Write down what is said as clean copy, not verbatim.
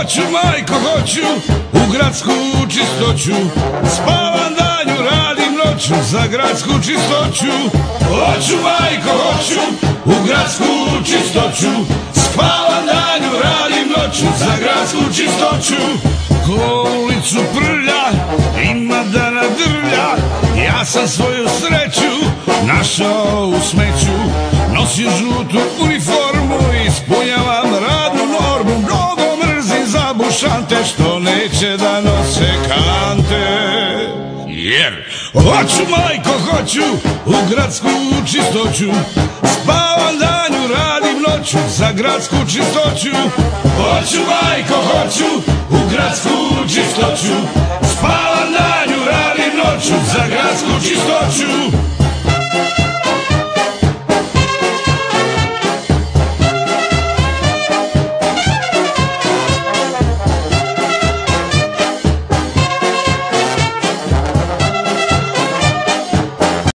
Hoću, majko, hoću u gradsku čistoću. Spavam danju, radim noću za gradsku čistoću. Hoću, majko, hoću u gradsku čistoću. Spavam danju, radim noću za gradsku čistoću. Ko ulicu prlja, ima da nadrlja. Ja sam svoju sreću našao u smeću. Nosim žutu uniformu, ispunjavam radnu normu. Mnogo mrzim zabušante što neće da nose kante. Jer hoću, majko, hoću u gradsku čistoću. Spavam danju, radim noću za gradsku čistoću. Hoću, majko, hoću u gradsku čistoću. Spavam danju, radim noću za gradsku čistoću.